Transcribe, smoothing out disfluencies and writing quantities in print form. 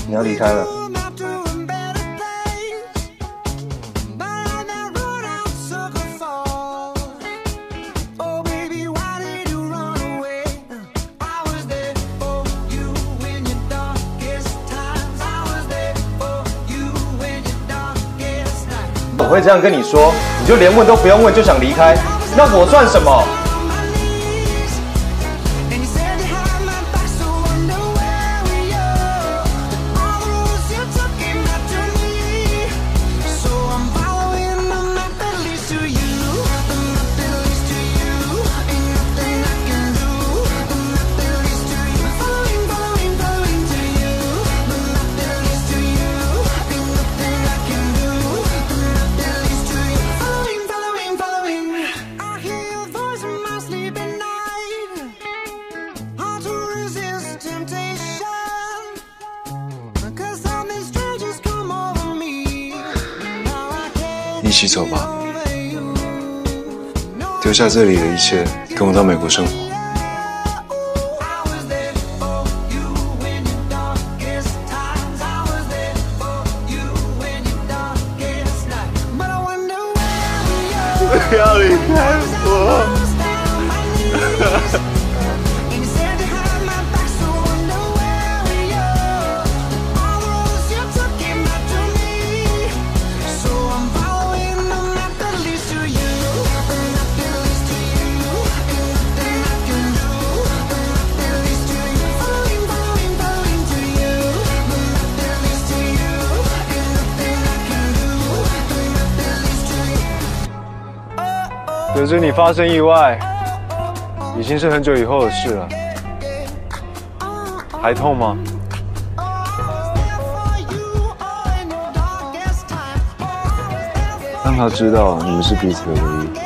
你要离开了。我会这样跟你说，你就连问都不用问就想离开，那我算什么？ 一起走吧，丢下这里的一切，跟我到美国生活。 不要离开我！ 得知你发生意外，已经是很久以后的事了。还痛吗？让他知道你们是彼此的唯一。